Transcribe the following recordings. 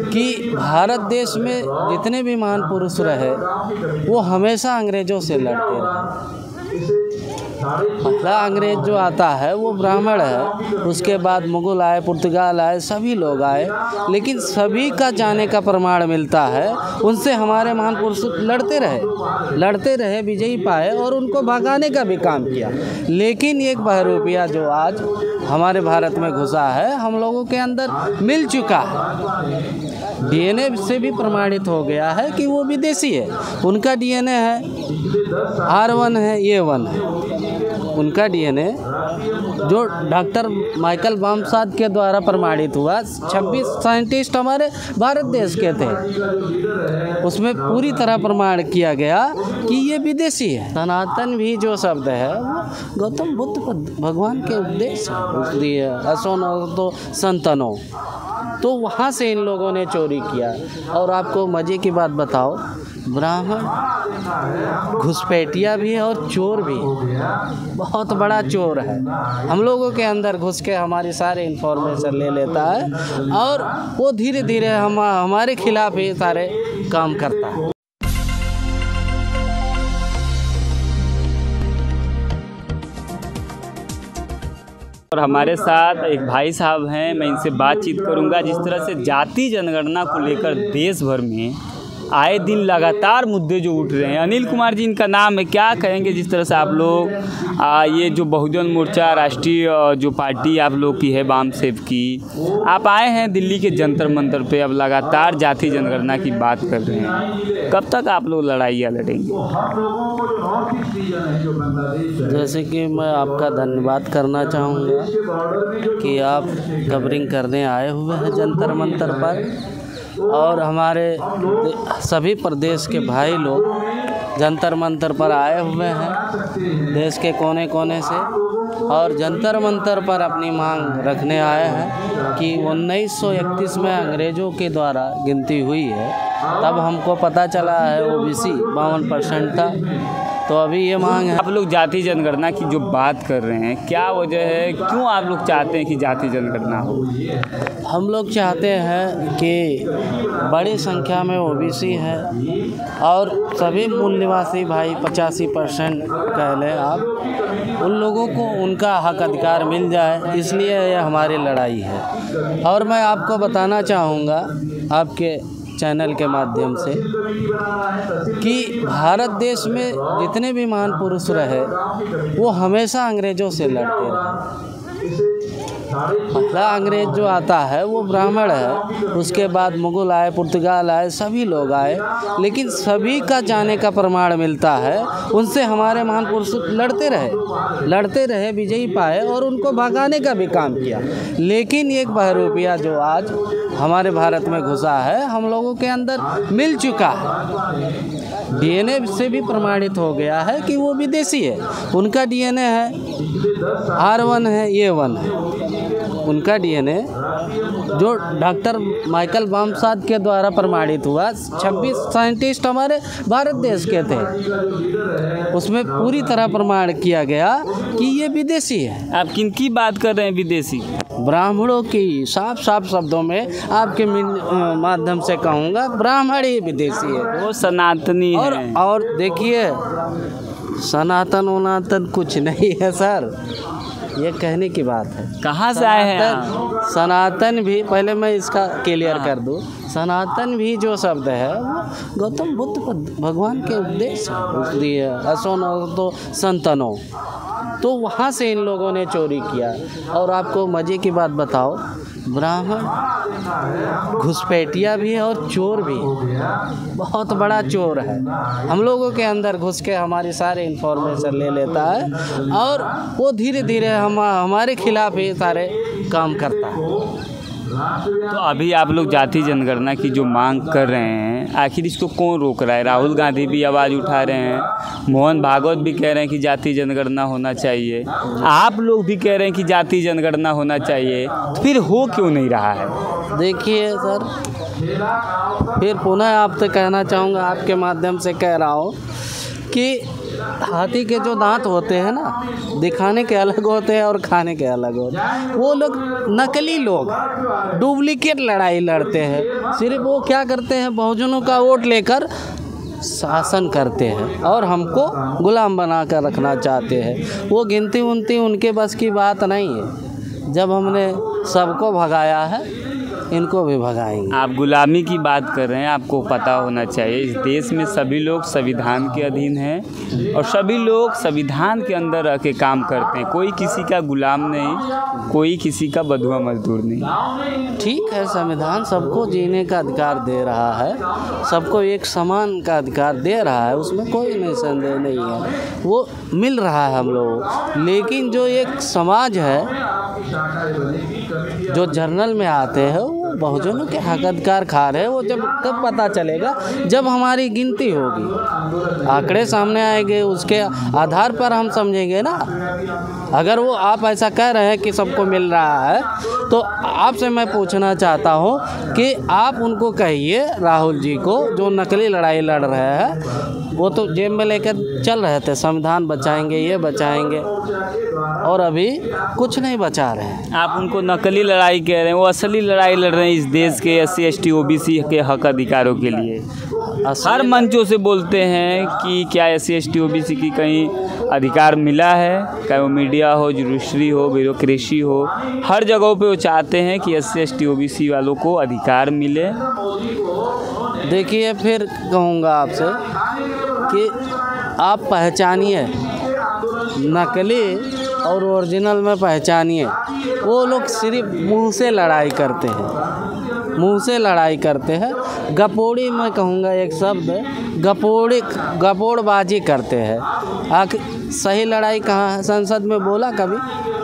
कि भारत देश में जितने भी महान पुरुष रहे वो हमेशा अंग्रेज़ों से लड़ते रहे। पहला अंग्रेज़ जो आता है वो ब्राह्मण है, उसके बाद मुग़ल आए, पुर्तगाल आए, सभी लोग आए, लेकिन सभी का जाने का प्रमाण मिलता है। उनसे हमारे महान पुरुष लड़ते रहे, विजयी पाए और उनको भगाने का भी काम किया। लेकिन एक बहरूपिया जो आज हमारे भारत में घुसा है, हम लोगों के अंदर मिल चुका है, डीएनए से भी प्रमाणित हो गया है कि वो विदेशी है। उनका डीएनए है R1 है, A1 है उनका डीएनए, जो डॉक्टर माइकल बामसाद के द्वारा प्रमाणित हुआ। 26 साइंटिस्ट हमारे भारत देश के थे, उसमें पूरी तरह प्रमाण किया गया कि ये विदेशी है। सनातन भी जो शब्द है वो गौतम बुद्ध भगवान के उपदेश दिए, असोनो तो संतनो, तो वहाँ से इन लोगों ने चोरी किया। और आपको मज़े की बात बताओ, ब्राह्मण घुसपैठिया भी है और चोर भी, बहुत बड़ा चोर है। हम लोगों के अंदर घुस के हमारी सारे इन्फॉर्मेशन ले लेता है और वो धीरे धीरे हमारे खिलाफ ही सारे काम करता है। और हमारे साथ एक भाई साहब हैं, मैं इनसे बातचीत करूंगा। जिस तरह से जाति जनगणना को लेकर देश भर में आए दिन लगातार मुद्दे जो उठ रहे हैं, अनिल कुमार जी इनका नाम है, क्या कहेंगे जिस तरह से आप लोग ये जो बहुजन मोर्चा राष्ट्रीय जो पार्टी आप लोग की है वामसेव की, आप आए हैं दिल्ली के जंतर मंतर पे, अब लगातार जाति जनगणना की बात कर रहे हैं, कब तक आप लोग लड़ाइयाँ लड़ेंगे? जैसे कि मैं आपका धन्यवाद करना चाहूँगा कि आप कवरिंग करने आए हुए हैं जंतर मंतर पर, और हमारे सभी प्रदेश के भाई लोग जंतर मंतर पर आए हुए हैं देश के कोने कोने से, और जंतर मंतर पर अपनी मांग रखने आए हैं कि 1931 में अंग्रेज़ों के द्वारा गिनती हुई है, तब हमको पता चला है ओबीसी 52% था, तो अभी ये मांग है। आप लोग जाति जनगणना की जो बात कर रहे हैं, क्या वजह है, क्यों आप लोग चाहते हैं कि जाति जनगणना हो? हम लोग चाहते हैं कि बड़ी संख्या में ओबीसी है और सभी मूल निवासी भाई 85% कह लें आप, उन लोगों को उनका हक अधिकार मिल जाए, इसलिए यह हमारी लड़ाई है। और मैं आपको बताना चाहूँगा आपके चैनल के माध्यम से कि भारत देश में जितने भी महान पुरुष रहे वो हमेशा अंग्रेज़ों से लड़ते रहे। पहला अंग्रेज़ जो आता है वो ब्राह्मण है, उसके बाद मुग़ल आए, पुर्तगाल आए, सभी लोग आए, लेकिन सभी का जाने का प्रमाण मिलता है। उनसे हमारे महान पुरुष लड़ते रहे, विजयी पाए और उनको भगाने का भी काम किया। लेकिन एक बहरूपिया जो आज हमारे भारत में घुसा है, हम लोगों के अंदर मिल चुका है, डीएनए से भी प्रमाणित हो गया है कि वो विदेशी है। उनका डीएनए है R1 है, A1 है उनका डीएनए, जो डॉक्टर माइकल बामसाद के द्वारा प्रमाणित हुआ। 26 साइंटिस्ट हमारे भारत देश के थे, उसमें पूरी तरह प्रमाण किया गया कि ये विदेशी है। आप किनकी बात कर रहे हैं विदेशी? ब्राह्मणों की, साफ साफ शब्दों में आपके माध्यम से कहूँगा, ब्राह्मण ही विदेशी है, वो सनातनी है। और देखिए, सनातन उनातन कुछ नहीं है सर, ये कहने की बात है। कहाँ से आए हैं? सनातन भी, पहले मैं इसका क्लियर कर दूँ, सनातन भी जो शब्द है वो गौतम बुद्ध भगवान के उपदेश दिए, असोनो तो संतनो, तो वहाँ से इन लोगों ने चोरी किया। और आपको मज़े की बात बताओ, ब्राह्मण घुसपैठिया भी है और चोर भी, बहुत बड़ा चोर है। हम लोगों के अंदर घुस के हमारी सारे इन्फॉर्मेशन ले लेता है और वो धीरे धीरे हमारे खिलाफ ही सारे काम करता है। तो अभी आप लोग जाति जनगणना की जो मांग कर रहे हैं, आखिर इसको कौन रोक रहा है? राहुल गांधी भी आवाज़ उठा रहे हैं, मोहन भागवत भी कह रहे हैं कि जाति जनगणना होना चाहिए, आप लोग भी कह रहे हैं कि जाति जनगणना होना चाहिए, तो फिर हो क्यों नहीं रहा है? देखिए सर, फिर पुनः आपसे कहना चाहूँगा, आपके माध्यम से कह रहा हूँ कि हाथी के जो दांत होते हैं ना, दिखाने के अलग होते हैं और खाने के अलग होते हैं। वो लोग नकली लोग डुप्लीकेट लड़ाई लड़ते हैं। सिर्फ वो क्या करते हैं, बहुजनों का वोट लेकर शासन करते हैं और हमको गुलाम बना कर रखना चाहते हैं। वो गिनती उनती उनके बस की बात नहीं है। जब हमने सबको भगाया है, इनको भी भगाएंगे। आप गुलामी की बात कर रहे हैं, आपको पता होना चाहिए इस देश में सभी लोग संविधान के अधीन हैं और सभी लोग संविधान के अंदर रह के काम करते हैं। कोई किसी का गुलाम नहीं, कोई किसी का बंधुआ मजदूर नहीं। ठीक है, संविधान सबको जीने का अधिकार दे रहा है, सबको एक समान का अधिकार दे रहा है, उसमें कोई नहीं संदेह नहीं है, वो मिल रहा है हम लोग। लेकिन जो एक समाज है जो जर्नल में आते हैं, वो बहुजनों के हक अधिकार खा रहे हैं। वो जब कब पता चलेगा, जब हमारी गिनती होगी, आंकड़े सामने आएंगे, उसके आधार पर हम समझेंगे ना। अगर वो आप ऐसा कह रहे हैं कि सबको मिल रहा है, तो आपसे मैं पूछना चाहता हूँ कि आप उनको कहिए, राहुल जी को, जो नकली लड़ाई लड़ रहे हैं, वो तो जेब में लेकर चल रहे थे, संविधान बचाएंगे, ये बचाएंगे, और अभी कुछ नहीं बचा रहे हैं। आप उनको नकली लड़ाई कह रहे हैं, वो असली लड़ाई लड़ रहे हैं इस देश के SC ST OBC के हक अधिकारों के लिए। हर मंचों से बोलते हैं कि क्या SC ST OBC की कहीं अधिकार मिला है, चाहे वो मीडिया हो, जुडिशरी हो, ब्यूरोक्रेसी हो, हर जगहों पे वो चाहते हैं कि SC ST OBC वालों को अधिकार मिले। देखिए, फिर कहूँगा आपसे कि आप पहचानिए, नकली और ओरिजिनल में पहचानिए। वो लोग सिर्फ मुंह से लड़ाई करते हैं, मुंह से लड़ाई करते हैं। गपोड़ी में कहूँगा एक शब्द, गपोड़बाजी करते हैं। आखिर सही लड़ाई कहाँ है? संसद में बोला कभी?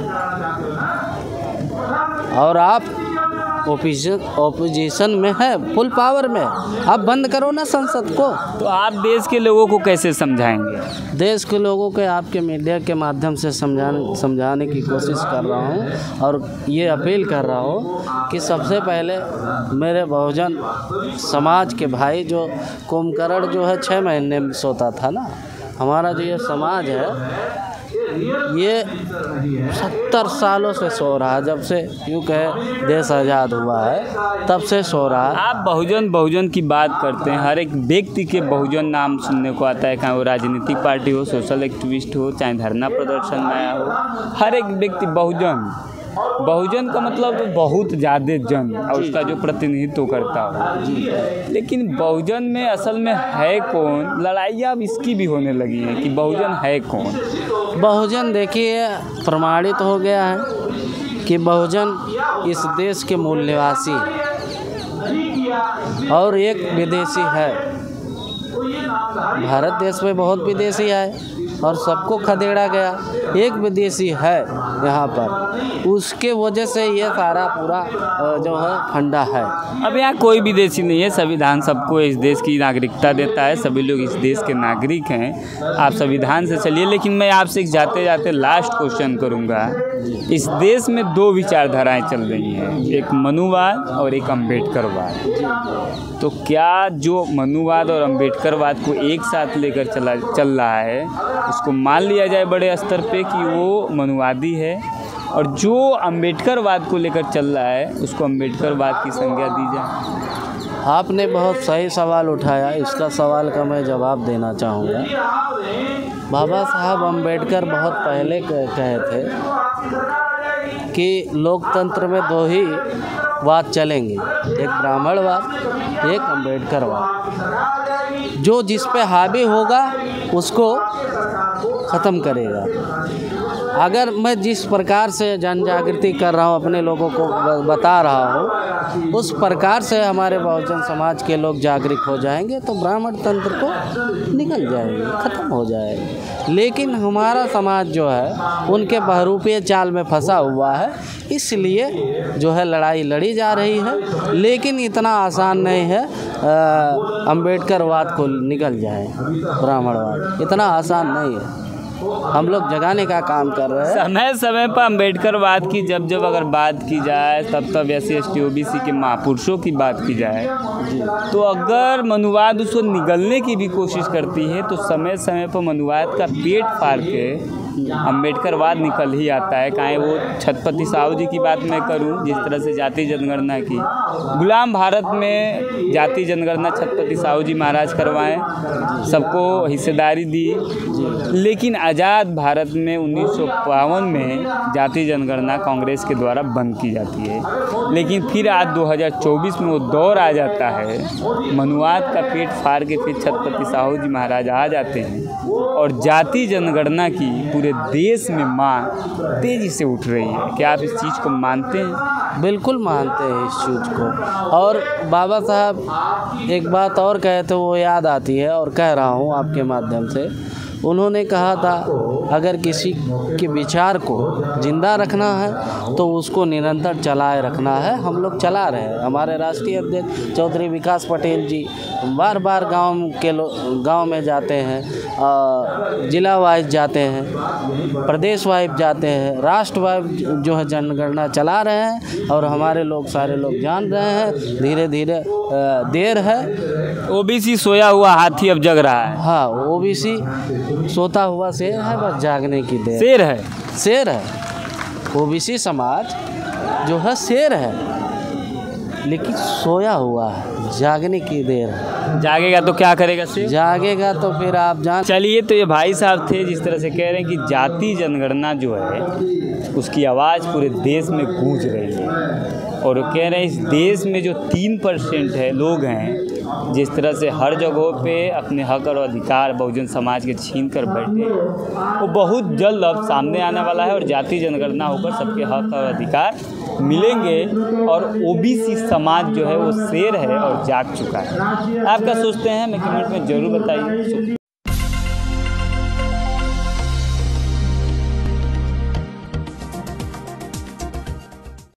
और आप ओपोजिशन में है, फुल पावर में, आप बंद करो ना संसद को। तो आप देश के लोगों को कैसे समझाएंगे? देश के लोगों को आपके मीडिया के माध्यम से समझाने की कोशिश कर रहा हूँ और ये अपील कर रहा हूँ कि सबसे पहले मेरे बहुजन समाज के भाई, जो कुंभकर्ण जो है 6 महीने में सोता था ना, हमारा जो ये समाज है ये 70 सालों से सो रहा है। जब से यूँ कहे देश आज़ाद हुआ है, तब से सो रहा है। आप बहुजन की बात करते हैं, हर एक व्यक्ति के बहुजन नाम सुनने को आता है, चाहे वो राजनीतिक पार्टी हो, सोशल एक्टिविस्ट हो, चाहे धरना प्रदर्शन में आया हो, हर एक व्यक्ति बहुजन का मतलब तो बहुत ज़्यादा जन और उसका जो प्रतिनिधित्व करता हो। लेकिन बहुजन में असल में है कौन? लड़ाइयाँ अब इसकी भी होने लगी हैं कि बहुजन है कौन। बहुजन देखिए, प्रमाणित हो गया है कि बहुजन इस देश के मूल निवासी और एक विदेशी है। भारत देश में बहुत विदेशी आए और सबको खदेड़ा गया, एक विदेशी है यहाँ पर, उसके वजह से ये सारा पूरा जो है फंडा है। अब यहाँ कोई विदेशी नहीं है, संविधान सबको इस देश की नागरिकता देता है, सभी लोग इस देश के नागरिक हैं। आप संविधान से चलिए, लेकिन मैं आपसे जाते जाते लास्ट क्वेश्चन करूँगा। इस देश में 2 विचारधाराएँ चल रही हैं, एक मनुवाद और एक अम्बेडकरवाद। तो क्या जो मनुवाद और अम्बेडकरवाद को एक साथ लेकर चल रहा है, उसको मान लिया जाए बड़े स्तर पे कि वो मनुवादी है, और जो अम्बेडकरवाद को लेकर चल रहा है उसको अम्बेडकरवाद की संज्ञा दी जाए? आपने बहुत सही सवाल उठाया, इसका सवाल का मैं जवाब देना चाहूँगा। बाबा साहब अम्बेडकर बहुत पहले कहे थे कि लोकतंत्र में 2 ही वाद चलेंगे, एक ब्राह्मणवाद, एक अम्बेडकरवाद। जो जिस पे हावी होगा उसको ख़त्म करेगा। अगर मैं जिस प्रकार से जन जागृति कर रहा हूँ, अपने लोगों को बता रहा हूँ, उस प्रकार से हमारे बहुजन समाज के लोग जागृत हो जाएंगे तो ब्राह्मण तंत्र को निकल जाएंगे, ख़त्म हो जाएगा। लेकिन हमारा समाज जो है उनके बहरूपीय चाल में फंसा हुआ है, इसलिए जो है लड़ाई लड़ी जा रही है। लेकिन इतना आसान नहीं है अम्बेडकरवाद को निकल जाए, ब्राह्मणवाद इतना आसान नहीं है। हम लोग जगाने का काम कर रहे हैं। समय समय पर अम्बेडकरवाद की जब अगर बात की जाए तब SC ST OBC के महापुरुषों की बात की जाए तो अगर मनुवाद उसको निगलने की भी कोशिश करती है तो समय समय पर मनुवाद का पेट फाड़ के अम्बेडकरवाद निकल ही आता है। चाहे वो छत्रपति साहू जी की बात मैं करूं, जिस तरह से जाति जनगणना की, गुलाम भारत में जाति जनगणना छत्रपति साहू जी महाराज करवाएं, सबको हिस्सेदारी दी, लेकिन आज़ाद भारत में 1952 में जाति जनगणना कांग्रेस के द्वारा बंद की जाती है। लेकिन फिर आज 2024 में वो दौर आ जाता है, मनुवाद का पेट फाड़ के फिर छत्रपति साहू जी महाराज आ जाते हैं और जाति जनगणना की पूरे देश में मांग तेजी से उठ रही है। क्या आप इस चीज़ को मानते हैं? बिल्कुल मानते हैं इस चीज़ को। और बाबा साहब एक बात और कहे तो वो याद आती है और कह रहा हूँ आपके माध्यम से। उन्होंने कहा था अगर किसी के विचार को ज़िंदा रखना है तो उसको निरंतर चलाए रखना है। हम लोग चला रहे हैं। हमारे राष्ट्रीय अध्यक्ष चौधरी विकास पटेल जी बार बार गांव में जाते हैं, जिला वाइज जाते हैं, प्रदेश वाइज जाते हैं, राष्ट्र वाइज जो है जनगणना चला रहे हैं और हमारे लोग सारे लोग जान रहे हैं। धीरे धीरे देर है। OBC सोया हुआ हाथी अब जग रहा है। हाँ, OBC सोता हुआ शेर है, बस जागने की देर। शेर है। OBC समाज जो है शेर है, लेकिन सोया हुआ है, जागने की देर है। जागेगा तो क्या करेगा शेर? जागेगा तो फिर आप जान। चलिए, तो ये भाई साहब थे जिस तरह से कह रहे हैं कि जाति जनगणना जो है उसकी आवाज़ पूरे देश में गूंज रही है और कह रहे हैं इस देश में जो 3% है लोग हैं, जिस तरह से हर जगहों पे अपने हक और अधिकार बहुजन समाज के छीन कर बैठे, वो बहुत जल्द अब सामने आने वाला है और जाति जनगणना होकर सबके हक और अधिकार मिलेंगे और OBC समाज जो है वो शेर है और जाग चुका है। आप क्या सोचते हैं? हमें कमेंट में ज़रूर बताइए।